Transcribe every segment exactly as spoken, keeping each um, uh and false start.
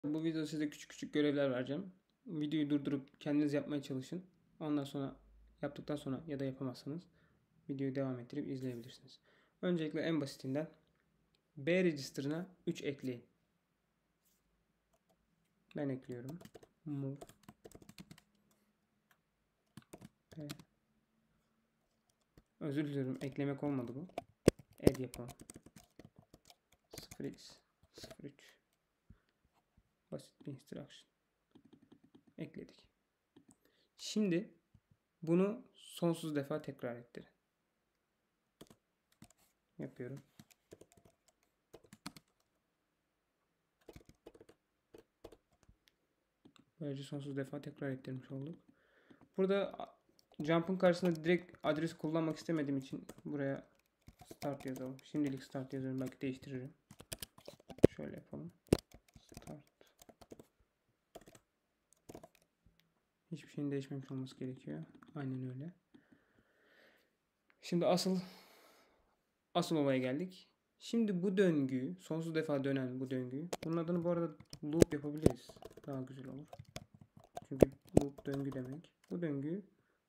Bu videoda size küçük küçük görevler vereceğim. Videoyu durdurup kendiniz yapmaya çalışın. Ondan sonra yaptıktan sonra ya da yapamazsanız videoyu devam ettirip izleyebilirsiniz. Öncelikle en basitinden B register'ına üç ekleyin. Ben ekliyorum. Move B. Özür diliyorum, eklemek olmadı bu. Add yapalım. sıfır x sıfır üç basit bir instruction. Ekledik. Şimdi bunu sonsuz defa tekrar ettirin. Yapıyorum. Böylece sonsuz defa tekrar ettirmiş olduk. Burada jump'ın karşısında direkt adres kullanmak istemediğim için buraya start yazalım. Şimdilik start yazıyorum. Belki değiştiririm. Şöyle yapalım. Start. Hiçbir şeyin değişmemiş olması gerekiyor. Aynen öyle. Şimdi asıl asıl olaya geldik. Şimdi bu döngüyü, sonsuz defa dönen bu döngüyü, bunun adını bu arada loop yapabiliriz. Daha güzel olur. Çünkü loop döngü demek. Bu döngüyü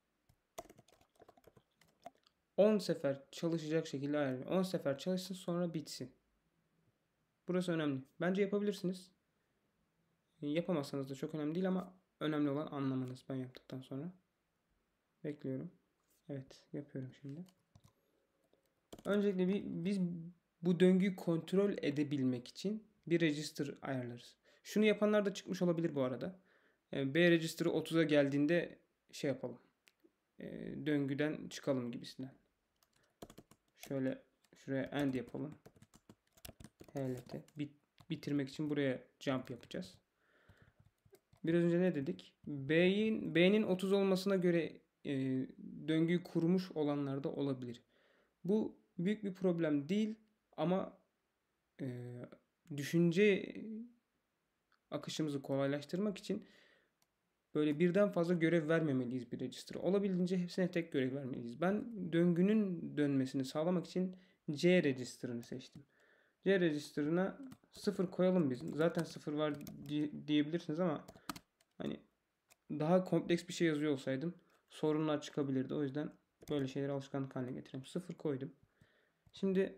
on sefer çalışacak şekilde ayarlayın. on sefer çalışsın, sonra bitsin. Burası önemli. Bence yapabilirsiniz. Yapamazsanız da çok önemli değil ama önemli olan anlamanız ben yaptıktan sonra. Bekliyorum. Evet, yapıyorum şimdi. Öncelikle bir, biz bu döngüyü kontrol edebilmek için bir register ayarlarız. Şunu yapanlar da çıkmış olabilir bu arada. B register'ı otuza geldiğinde şey yapalım. Döngüden çıkalım gibisinden. Şöyle şuraya end yapalım. H L T. Bit, bitirmek için buraya jump yapacağız. Biraz önce ne dedik? B'nin B'nin otuz olmasına göre e, döngüyü kurmuş olanlar da olabilir. Bu büyük bir problem değil ama e, düşünce akışımızı kolaylaştırmak için böyle birden fazla görev vermemeliyiz bir register'a. Olabildiğince hepsine tek görev vermeliyiz. Ben döngünün dönmesini sağlamak için C register'ını seçtim. C register'ına sıfır koyalım biz. Zaten sıfır var diyebilirsiniz ama hani daha kompleks bir şey yazıyor olsaydım sorunlar çıkabilirdi. O yüzden böyle şeyleri alışkanlık haline getireyim. sıfır koydum. Şimdi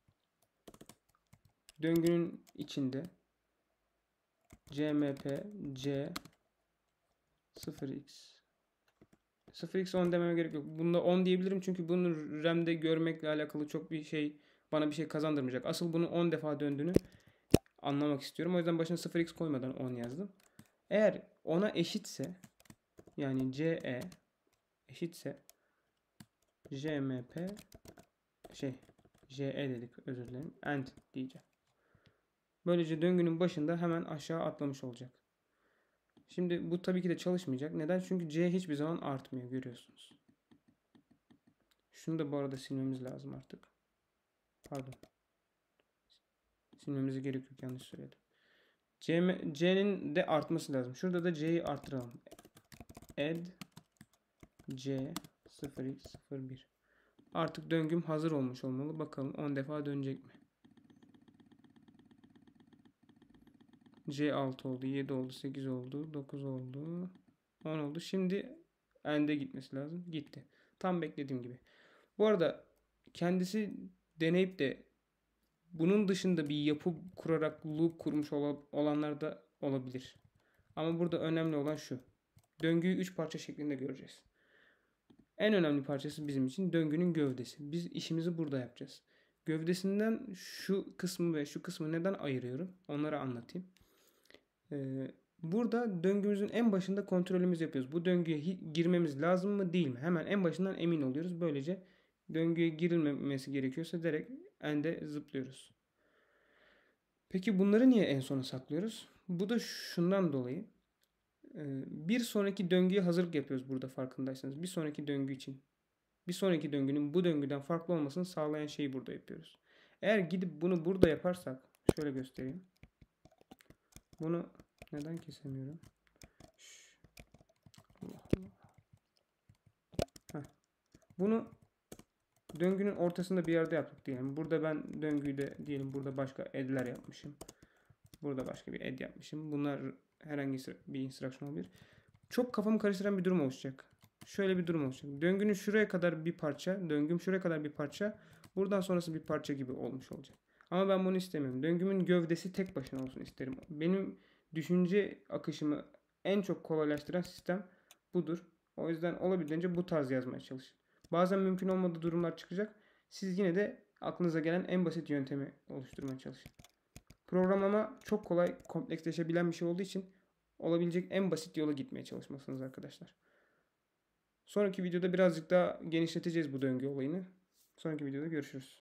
döngünün içinde cmp c sıfır x sıfır x on dememe gerek yok. Bunda on diyebilirim çünkü bunu R A M'de görmekle alakalı çok bir şey bana bir şey kazandırmayacak. Asıl bunun on defa döndüğünü anlamak istiyorum. O yüzden başına sıfır x koymadan on yazdım. Eğer ona eşitse yani ce eşitse jmp şey ce dedik, özür dilerim, end diyeceğim. Böylece döngünün başında hemen aşağı atlamış olacak. Şimdi bu tabii ki de çalışmayacak. Neden? Çünkü c hiçbir zaman artmıyor, görüyorsunuz. Şunu da bu arada silmemiz lazım artık. Pardon. Silmemize gerek yok, yanlış söyledim. C'nin de artması lazım. Şurada da c'yi arttıralım. Add c sıfır x sıfır bir. Artık döngüm hazır olmuş olmalı. Bakalım on defa dönecek mi? C altı oldu, yedi oldu, sekiz oldu, dokuz oldu, on oldu. Şimdi end'e gitmesi lazım. Gitti. Tam beklediğim gibi. Bu arada kendisi deneyip de bunun dışında bir yapı kurarak loop kurmuş olanlar da olabilir. Ama burada önemli olan şu. Döngüyü üç parça şeklinde göreceğiz. En önemli parçası bizim için döngünün gövdesi. Biz işimizi burada yapacağız. Gövdesinden şu kısmı ve şu kısmı neden ayırıyorum? Onları anlatayım. Ee, burada döngümüzün en başında kontrolümüzü yapıyoruz. Bu döngüye girmemiz lazım mı değil mi? Hemen en başından emin oluyoruz. Böylece döngüye girilmemesi gerekiyorsa direkt end'e zıplıyoruz. Peki bunları niye en sona saklıyoruz? Bu da şundan dolayı. Bir sonraki döngüye hazırlık yapıyoruz burada, farkındaysanız. Bir sonraki döngü için. Bir sonraki döngünün bu döngüden farklı olmasını sağlayan şeyi burada yapıyoruz. Eğer gidip bunu burada yaparsak, şöyle göstereyim. Bunu neden kesemiyorum? Allah Allah. Heh. Bunu döngünün ortasında bir yerde yaptık diyelim. Burada ben döngüyü de diyelim burada başka edler yapmışım. Burada başka bir add yapmışım. Bunlar herhangi bir instruction olabilir. Çok kafamı karıştıran bir durum oluşacak. Şöyle bir durum olacak. Döngünün şuraya kadar bir parça, döngüm şuraya kadar bir parça, buradan sonrası bir parça gibi olmuş olacak. Ama ben bunu istemiyorum. Döngümün gövdesi tek başına olsun isterim. Benim düşünce akışımı en çok kolaylaştıran sistem budur. O yüzden olabildiğince bu tarz yazmaya çalışın. Bazen mümkün olmadığı durumlar çıkacak. Siz yine de aklınıza gelen en basit yöntemi oluşturmaya çalışın. Programlama çok kolay kompleksleşebilen bir şey olduğu için olabilecek en basit yola gitmeye çalışmalısınız arkadaşlar. Sonraki videoda birazcık daha genişleteceğiz bu döngü olayını. Sonraki videoda görüşürüz.